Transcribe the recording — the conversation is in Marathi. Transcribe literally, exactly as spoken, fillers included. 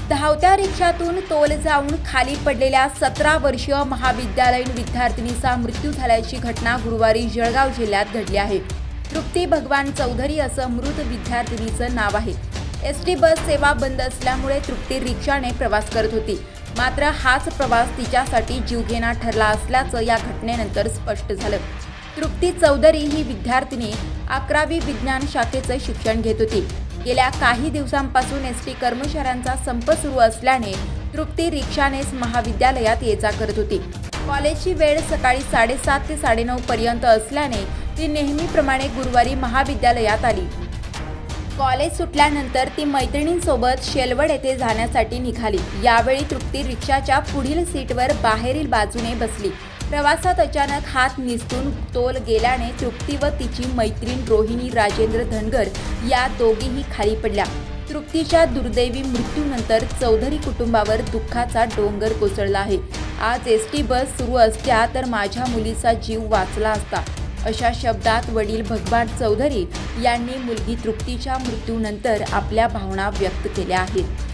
धावत्या रिक्षातून तोल जाऊन खाली पडलेल्या सतरा वर्षीय महाविद्यालयीन विद्यार्थिनीचा मृत्यू झाल्याची घटना गुरुवारी जळगाव जिल्ह्यात घडली आहे। तृप्ती भगवान चौधरी असं मृत विद्यार्थिनीचं नाव आहे। एस टी बस सेवा बंद असल्यामुळे तृप्ती रिक्षाने प्रवास करत होती। मात्र हाच प्रवास तिच्यासाठी जीवघेणा ठरला असल्याचं या घटनेनंतर स्पष्ट झालं। तृप्ती चौधरी ही विद्यार्थिनी अकरावी विज्ञान शाखेचं शिक्षण घेत होती। गेल्या काही दिवसांपासून एस टी कर्मचाऱ्यांचा संप सुरू असल्याने तृप्ती रिक्षानेच महाविद्यालयात ये-जा करत होती। कॉलेजची वेळ सकाळी साडेसात ते साडेनऊ पर्यंत असल्याने ती नेहमीप्रमाणे गुरुवारी महाविद्यालयात आली। कॉलेज सुटल्यानंतर ती मैत्रिणींसोबत शेलवड येथे जाण्यासाठी निघाली। यावेळी तृप्ती रिक्षाच्या पुढील सीटवर बाहेरील बाजूने बसली। प्रवासात अचानक हात निसटून तोल गेल्याने तृप्ती व तिची मैत्रीण रोहिणी राजेंद्र धनगर या दोघीही खाली पडल्या। तृप्तीच्या दुर्दैवी मृत्यूनंतर चौधरी कुटुंबावर दुःखाचा डोंगर कोसळला आहे। आज एस टी बस सुरू असत्या तर माझ्या मुलीचा जीव वाचला असता, अशा शब्दात वडील भगवान चौधरी यांनी मुलगी तृप्तीच्या मृत्यूनंतर आपल्या भावना व्यक्त केल्या आहेत।